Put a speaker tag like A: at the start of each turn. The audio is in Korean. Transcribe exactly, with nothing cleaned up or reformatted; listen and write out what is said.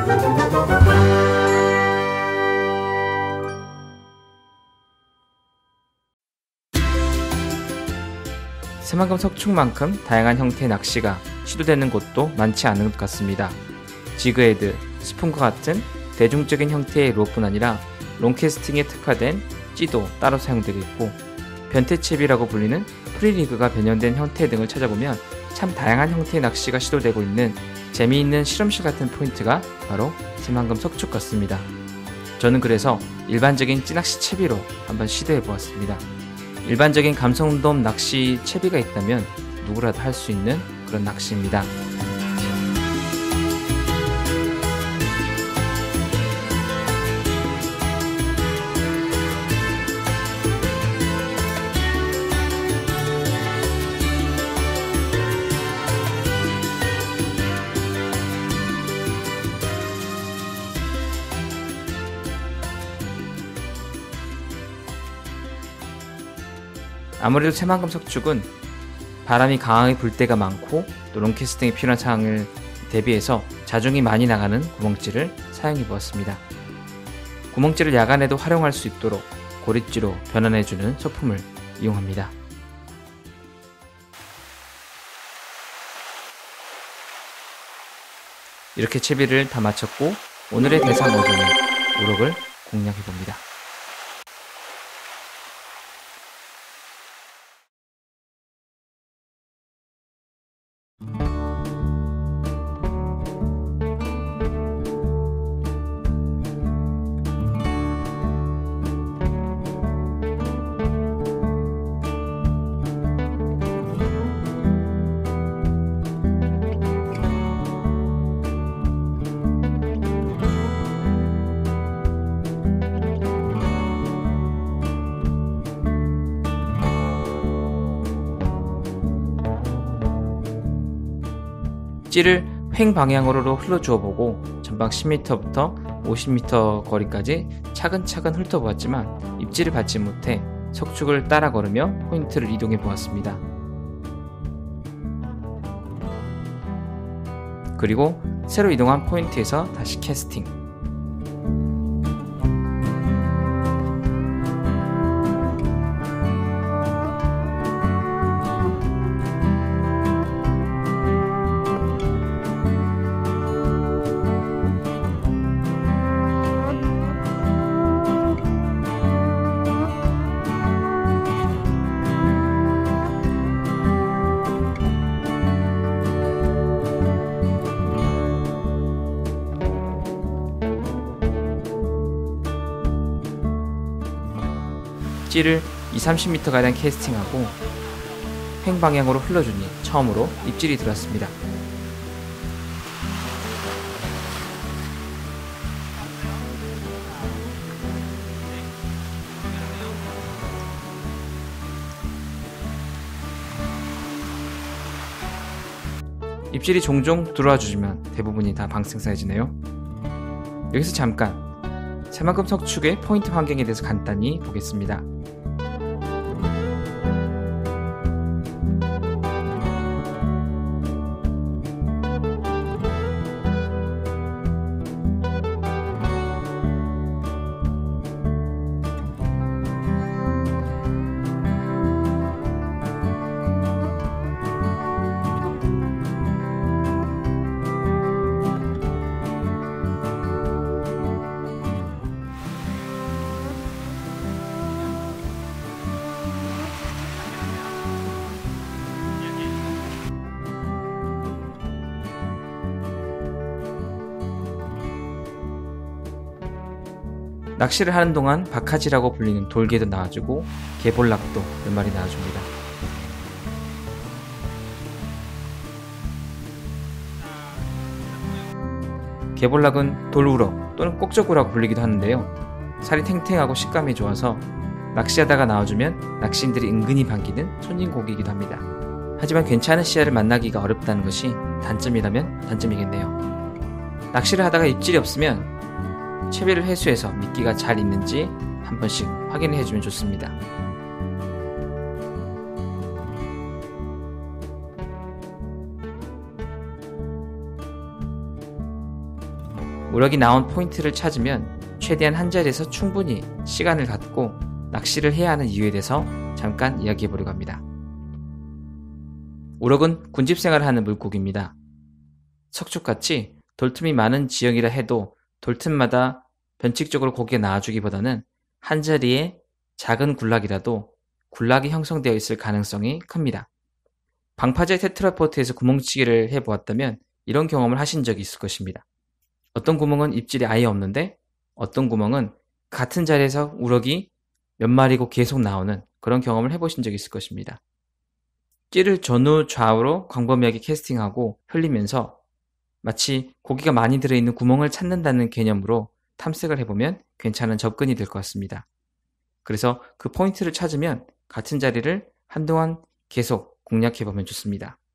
A: 새만금 석축만큼 다양한 형태의 낚시가 시도되는 곳도 많지 않은 것 같습니다. 지그헤드, 스푼과 같은 대중적인 형태의 로뿐 아니라 롱캐스팅에 특화된 찌도 따로 사용되고 있고, 변태채비라고 불리는 프리리그가 변형된 형태 등을 찾아보면 참 다양한 형태의 낚시가 시도되고 있는 재미있는 실험실 같은 포인트가 바로 새만금 석축 같습니다. 저는 그래서 일반적인 찌낚시 채비로 한번 시도해 보았습니다. 일반적인 감성돔 낚시 채비가 있다면 누구라도 할 수 있는 그런 낚시입니다. 아무래도 새만금 석축은 바람이 강하게 불 때가 많고 또 롱캐스팅이 필요한 상황을 대비해서 자중이 많이 나가는 구멍찌를 사용해 보았습니다. 구멍찌를 야간에도 활용할 수 있도록 고리찌로 변환해주는 소품을 이용합니다. 이렇게 채비를 다 마쳤고 오늘의 대상 어종인 우럭을 공략해 봅니다. 찌를 횡 방향으로 흘러주어 보고 전방 십 미터부터 오십 미터 거리까지 차근차근 훑어보았지만 입질을 받지 못해 석축을 따라 걸으며 포인트를 이동해 보았습니다. 그리고 새로 이동한 포인트에서 다시 캐스팅. 찌를 이십, 삼십 미터 가량 캐스팅하고 횡 방향으로 흘러주니 처음으로 입질이 들었습니다. 입질이 종종 들어와 주지만 대부분이 다 방생 사이즈네요. 여기서 잠깐 새만금 석축의 포인트 환경에 대해서 간단히 보겠습니다. 낚시를 하는 동안 박하지라고 불리는 돌개도 나와주고 개볼락도 몇 마리 나와줍니다. 개볼락은 돌우럭 또는 꼭저구라고 불리기도 하는데요. 살이 탱탱하고 식감이 좋아서 낚시하다가 나와주면 낚시인들이 은근히 반기는 손님고기이기도 합니다. 하지만 괜찮은 씨알을 만나기가 어렵다는 것이 단점이라면 단점이겠네요. 낚시를 하다가 입질이 없으면 채비를 회수해서 미끼가 잘 있는지 한 번씩 확인해 주면 좋습니다. 우럭이 나온 포인트를 찾으면 최대한 한 자리에서 충분히 시간을 갖고 낚시를 해야 하는 이유에 대해서 잠깐 이야기해 보려고 합니다. 우럭은 군집 생활을 하는 물고기입니다. 석축같이 돌틈이 많은 지역이라 해도 돌틈마다 변칙적으로 고기가 나와주기보다는 한 자리에 작은 군락이라도 군락이 형성되어 있을 가능성이 큽니다. 방파제 테트라포트에서 구멍치기를 해보았다면 이런 경험을 하신 적이 있을 것입니다. 어떤 구멍은 입질이 아예 없는데 어떤 구멍은 같은 자리에서 우럭이 몇 마리고 계속 나오는 그런 경험을 해보신 적이 있을 것입니다. 찌를 전후 좌우로 광범위하게 캐스팅하고 흘리면서 마치 고기가 많이 들어있는 구멍을 찾는다는 개념으로 탐색을 해보면 괜찮은 접근이 될 것 같습니다. 그래서 그 포인트를 찾으면 같은 자리를 한동안 계속 공략해보면 좋습니다.